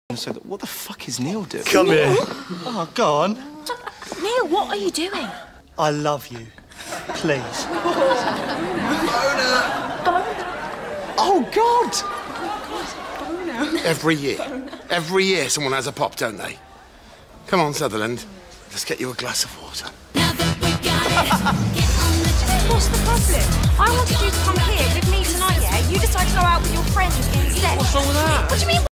So what the fuck is Neil doing? Come here. Oh, go on. Neil, what are you doing? I love you. Please. Oh, God! Every year someone has a pop, don't they? Come on, Sutherland. Let's get you a glass of water. What's the problem? I wanted you to come here with me tonight, yeah? You decided to go out with your friends instead. What's wrong with that? What do you mean?